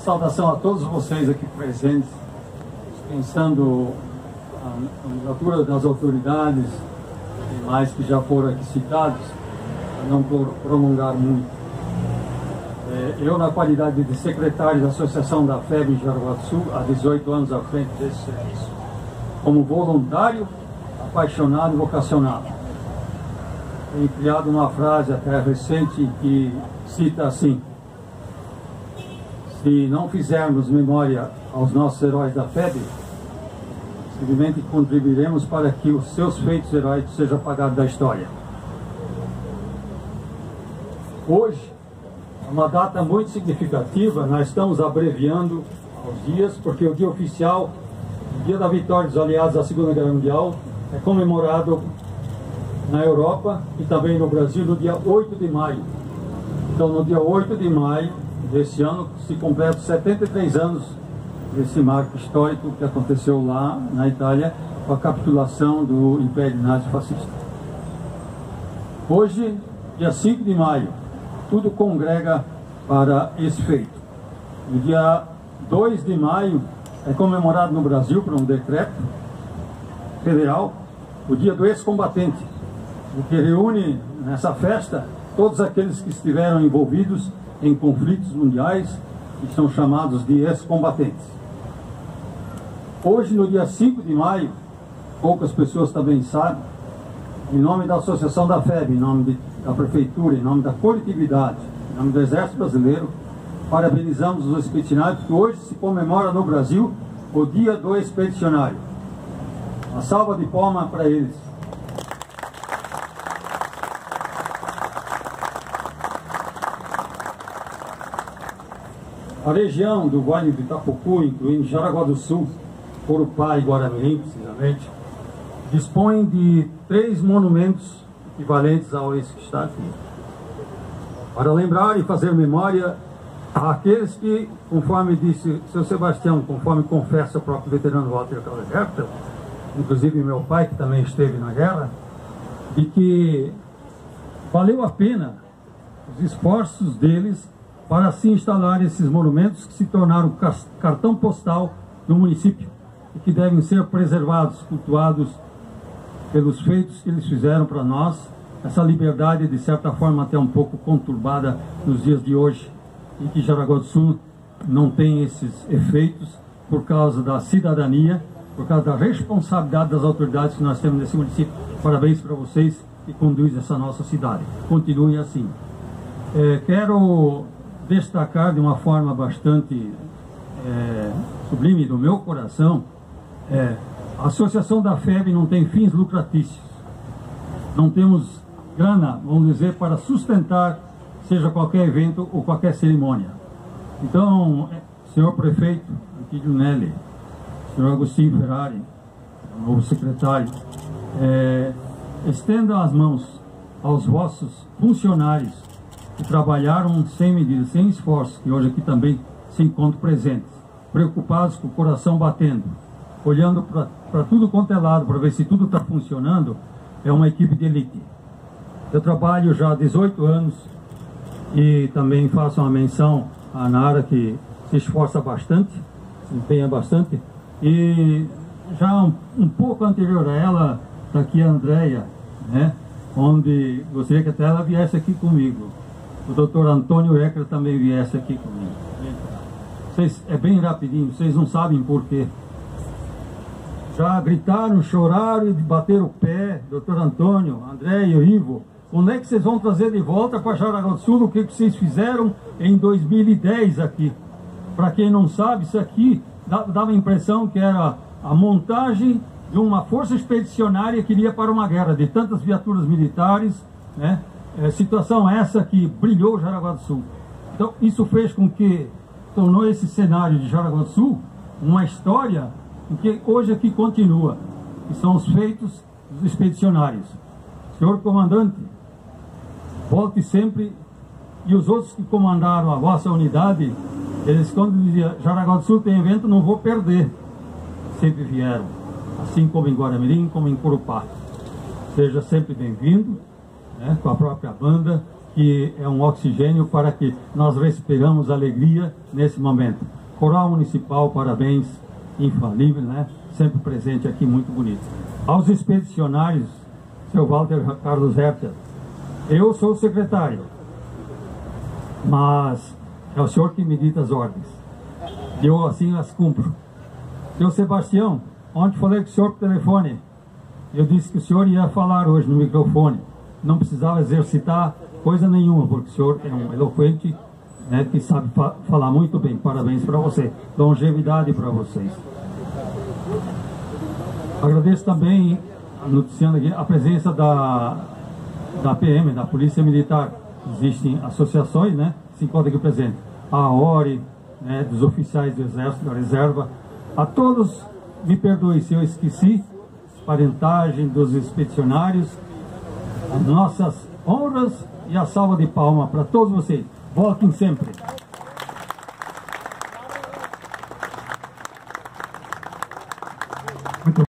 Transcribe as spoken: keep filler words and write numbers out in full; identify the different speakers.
Speaker 1: saudação a todos vocês aqui presentes, pensando a candidatura das autoridades e mais que já foram aqui citados, para não prolongar muito. É, eu, na qualidade de secretário da Associação da F E B em Jaraguá do Sul, há dezoito anos à frente desse serviço, como voluntário, apaixonado e vocacionado. Tenho criado uma frase até recente que cita assim: se não fizermos memória aos nossos heróis da F E B, simplesmente contribuiremos para que os seus feitos heróicos sejam apagados da história. Hoje, é uma data muito significativa, nós estamos abreviando os dias, porque o dia oficial, o dia da vitória dos aliados da Segunda Guerra Mundial, é comemorado na Europa e também no Brasil no dia oito de maio. Então, no dia oito de maio desse ano, se completam setenta e três anos desse marco histórico que aconteceu lá na Itália, com a capitulação do Império Nazi-Fascista. Hoje, dia cinco de maio, tudo congrega para esse feito. No dia dois de maio, é comemorado no Brasil, por um decreto federal, o dia do ex-combatente, o que reúne nessa festa todos aqueles que estiveram envolvidos em conflitos mundiais e são chamados de ex-combatentes. Hoje, no dia cinco de maio, poucas pessoas também sabem, em nome da Associação da F E B, em nome de, da Prefeitura, em nome da coletividade, em nome do Exército Brasileiro, parabenizamos os expedicionários, porque hoje se comemora no Brasil o Dia do Expedicionário. Uma salva de palmas para eles. A região do Vale do Itapocu, incluindo Jaraguá do Sul, Corupá e Guaramirim, precisamente, dispõe de três monumentos equivalentes ao esse que está aqui, para lembrar e fazer memória àqueles que, conforme disse seu Sebastião, conforme confessa o próprio veterano Walter Hertel, inclusive meu pai, que também esteve na guerra, de que valeu a pena os esforços deles para se instalar esses monumentos que se tornaram cartão postal no município e que devem ser preservados, cultuados pelos feitos que eles fizeram para nós, essa liberdade de certa forma até um pouco conturbada nos dias de hoje, e que Jaraguá do Sul não tem esses efeitos por causa da cidadania, por causa da responsabilidade das autoridades que nós temos nesse município. Parabéns para vocês que conduzem essa nossa cidade. Continuem assim. É, quero destacar de uma forma bastante é, sublime do meu coração, é, a Associação da F E B não tem fins lucratícios. Não temos grana, vamos dizer, para sustentar seja qualquer evento ou qualquer cerimônia. Então, senhor prefeito Antídio Nelly, senhor Agostinho Ferrari, novo secretário, é, estendam as mãos aos vossos funcionários que trabalharam sem medida, sem esforço, que hoje aqui também se encontram presentes, preocupados com o coração batendo, olhando para tudo quanto é lado, para ver se tudo está funcionando. É uma equipe de elite. Eu trabalho já há dezoito anos e também faço uma menção à Nara, que se esforça bastante, se empenha bastante, e já um, um pouco anterior a ela, está aqui a Andréia, né, onde gostaria que até ela viesse aqui comigo. O doutor Antônio Ecker também viesse aqui comigo. Vocês, é bem rapidinho, vocês não sabem por quê. Já gritaram, choraram e bateram o pé, doutor Antônio, André e o Ivo. Quando é que vocês vão trazer de volta para Jaraguá do Sul o que vocês fizeram em dois mil e dez aqui? Para quem não sabe, isso aqui dava a impressão que era a montagem de uma força expedicionária que iria para uma guerra, de tantas viaturas militares, né? É, situação essa que brilhou Jaraguá do Sul. Então, isso fez com que tornou esse cenário de Jaraguá do Sul uma história que hoje aqui continua, que são os feitos dos expedicionários. Senhor comandante, volte sempre, e os outros que comandaram a vossa unidade, eles quando diziam Jaraguá do Sul tem evento, não vou perder, sempre vieram, assim como em Guaramirim, como em Corupá. Seja sempre bem-vindo, né, com a própria banda, que é um oxigênio para que nós respiramos alegria nesse momento. Coral Municipal, parabéns, infalível, né? Sempre presente aqui, muito bonito. Aos expedicionários, seu Walter Carlos Herter, eu sou o secretário, mas é o senhor que me dita as ordens. Eu assim as cumpro. Seu Sebastião, ontem falei com o senhor por telefone. Eu disse que o senhor ia falar hoje no microfone. Não precisava exercitar coisa nenhuma, porque o senhor é um eloquente, né, que sabe fa falar muito bem. Parabéns para você. Longevidade para vocês. Agradeço também, noticiando aqui, a presença da, da P M, da Polícia Militar. Existem associações, né, se encontra aqui presente. A ORE, né, dos oficiais do Exército, da Reserva. A todos, me perdoe se eu esqueci, parentagem dos expedicionários, as nossas honras e a salva de palma para todos vocês. Voltem sempre.